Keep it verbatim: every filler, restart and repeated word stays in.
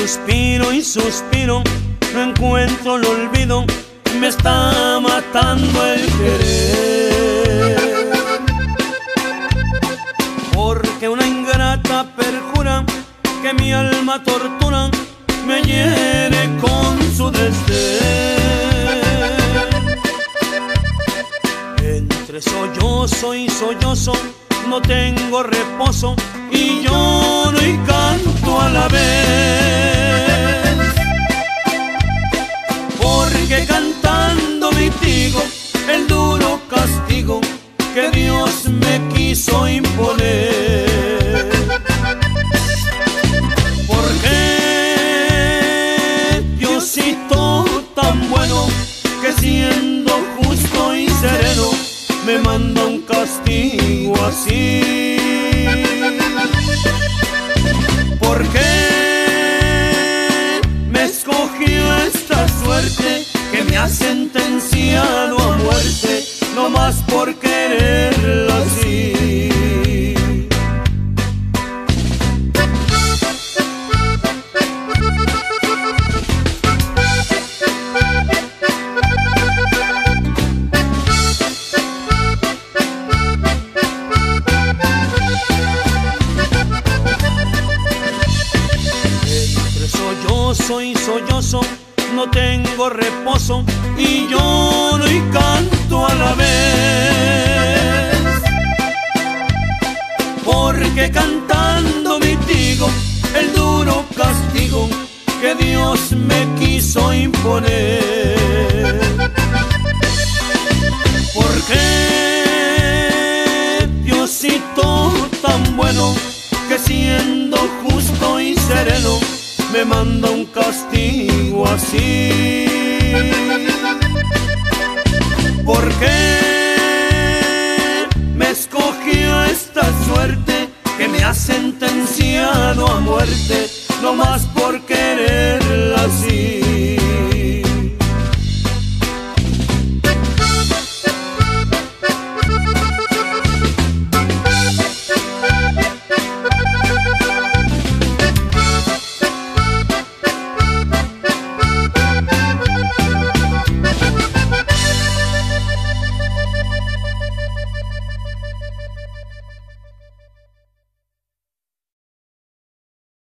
suspiro y suspiro, no encuentro el olvido, me está matando el querer. Porque una ingrata perjura que mi alma tortura, me hiere con su desdén. Entre sollozo y sollozo no tengo reposo, y lloro y canto a la vez. Porque cantando mitigo el duro castigo que Dios me quiso imponer. Porque Diosito tan bueno, que siendo justo y sereno me manda un castigo así. Porque me escogió esta suerte que me ha sentenciado a muerte, no más por quererla así. Soy sollozo, no tengo reposo, y lloro y canto a la vez. Porque cantando mitigo el duro castigo que Dios me quiso imponer. Porque Diosito tan bueno, que siendo justo y sereno me manda un castigo así. Porque me escogió esta suerte que me ha sentenciado a muerte, no más por querer